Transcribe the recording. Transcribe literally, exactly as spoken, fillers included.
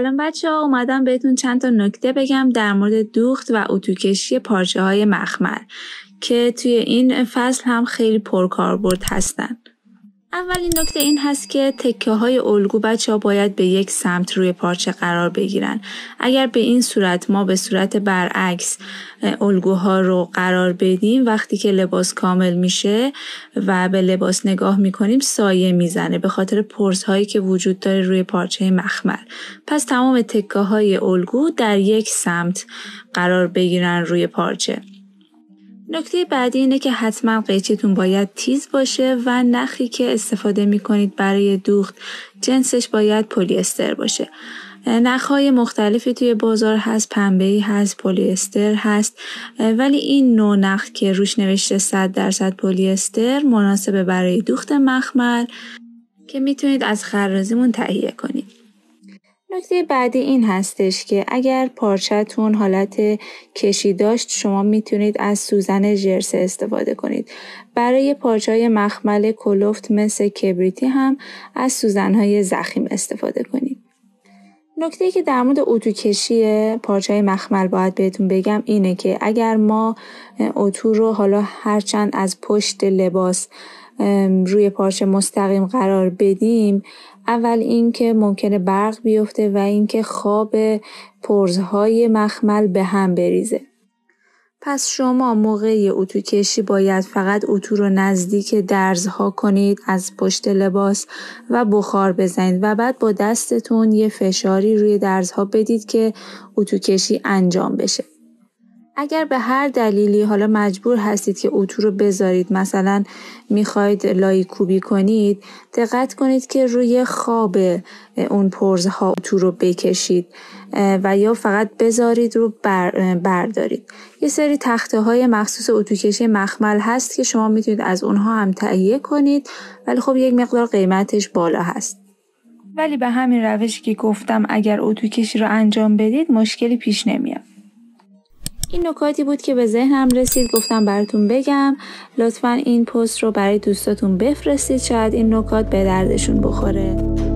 سلام بچه ها، اومدم بهتون چند تا نکته بگم در مورد دوخت و اتوکشی پارچه های مخمل که توی این فصل هم خیلی پرکاربرد هستن. اولین نکته این هست که تکه های الگو بچه ها باید به یک سمت روی پارچه قرار بگیرن. اگر به این صورت ما به صورت برعکس الگوها رو قرار بدیم، وقتی که لباس کامل میشه و به لباس نگاه میکنیم سایه میزنه به خاطر پرس هایی که وجود داره روی پارچه مخمل. پس تمام تکه های الگو در یک سمت قرار بگیرن روی پارچه. نکته بعدی اینه که حتما قیچیتون باید تیز باشه و نخی که استفاده میکنید برای دوخت جنسش باید پلی استر باشه. نخهای مختلفی توی بازار هست، پنبه‌ای هست، پلی استر هست، ولی این نوع نخ که روش نوشته صد درصد پلی استر مناسبه برای دوخت مخمل که میتونید از خرازیمون تهیه کنید. نکته بعدی این هستش که اگر پارچه‌تون حالت کشی داشت شما میتونید از سوزن ژرسه استفاده کنید. برای پارچه‌های مخمل کلفت مثل کبریتی هم از سوزن‌های ضخیم استفاده کنید. نکته‌ای که در مورد اتوکشی پارچه‌های مخمل باید بهتون بگم اینه که اگر ما اتو رو حالا هرچند از پشت لباس روی پارچه مستقیم قرار بدیم، اول این که ممکنه برق بیفته و این که خواب پرزهای مخمل به هم بریزه. پس شما موقع اتو کشی باید فقط اتو رو نزدیک درزها کنید از پشت لباس و بخار بزنید و بعد با دستتون یه فشاری روی درزها بدید که اتو کشی انجام بشه. اگر به هر دلیلی حالا مجبور هستید که اتو رو بذارید، مثلا میخواید لای کوبی کنید، دقت کنید که روی خواب اون پرزها اتو رو بکشید و یا فقط بذارید رو بر بردارید. یه سری تخته های مخصوص اتوکشی مخمل هست که شما میتونید از اونها هم تهیه کنید، ولی خب یک مقدار قیمتش بالا هست. ولی به همین روشی که گفتم اگر اتوکشی رو انجام بدید مشکلی پیش نمیاد. این نکاتی بود که به ذهنم رسید گفتم براتون بگم. لطفاً این پست رو برای دوستاتون بفرستید، شاید این نکات به دردشون بخوره.